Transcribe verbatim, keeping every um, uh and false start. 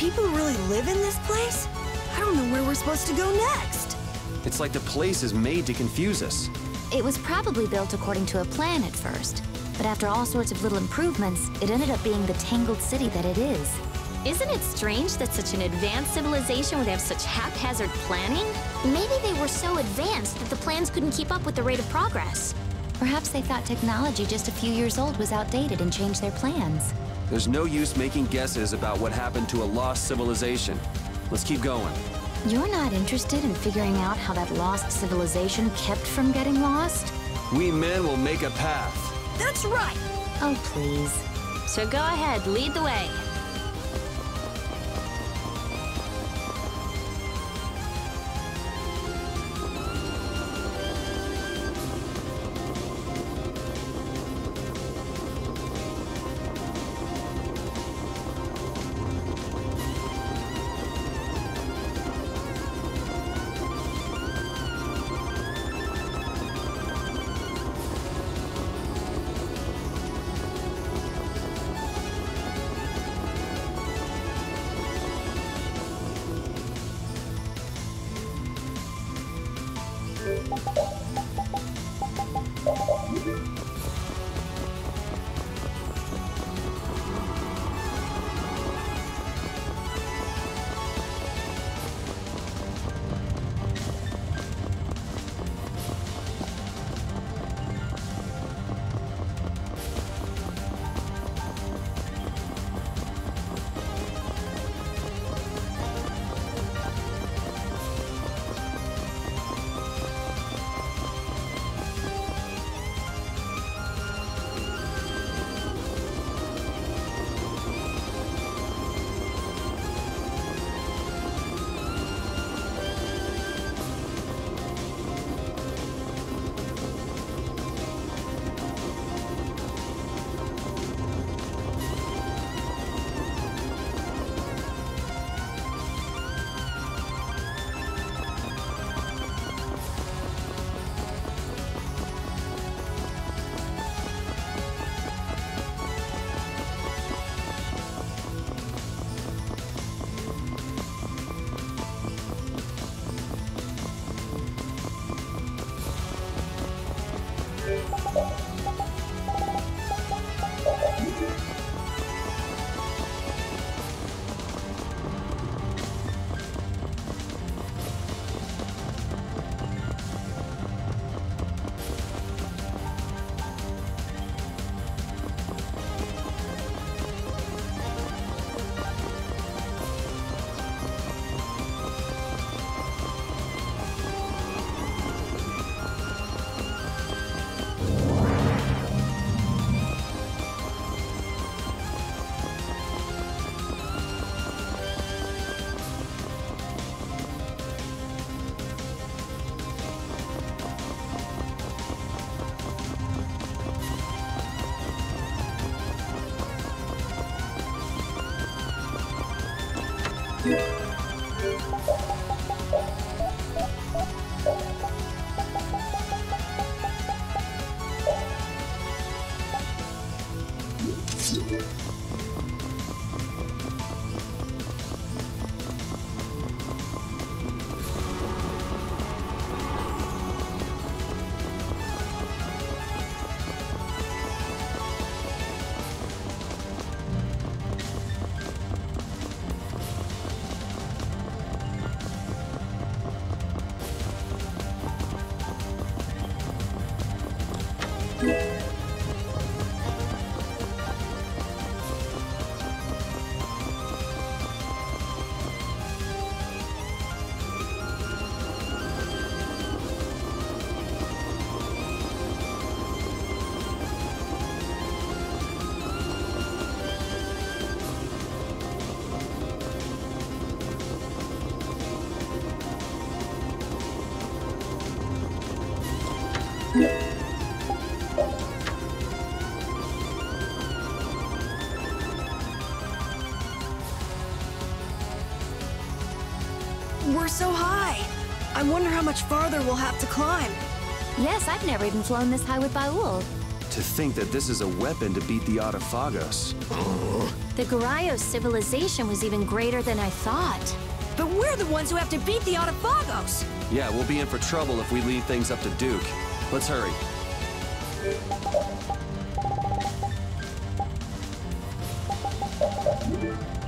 people really live in this place? I don't know where we're supposed to go next. It's like the place is made to confuse us. It was probably built according to a plan at first, but after all sorts of little improvements, it ended up being the tangled city that it is. Isn't it strange that such an advanced civilization would have such haphazard planning? Maybe they were so advanced that the plans couldn't keep up with the rate of progress. Perhaps they thought technology just a few years old was outdated and changed their plans. There's no use making guesses about what happened to a lost civilization. Let's keep going. You're not interested in figuring out how that lost civilization kept from getting lost? We men will make a path. That's right! Oh, please. So go ahead, lead the way. We're so high. I wonder how much farther we'll have to climb. Yes, I've never even flown this high with Baul. To think that this is a weapon to beat the Autophagos. The Garayos civilization was even greater than I thought. But we're the ones who have to beat the Autophagos! Yeah, we'll be in for trouble if we leave things up to Duke. Let's hurry. You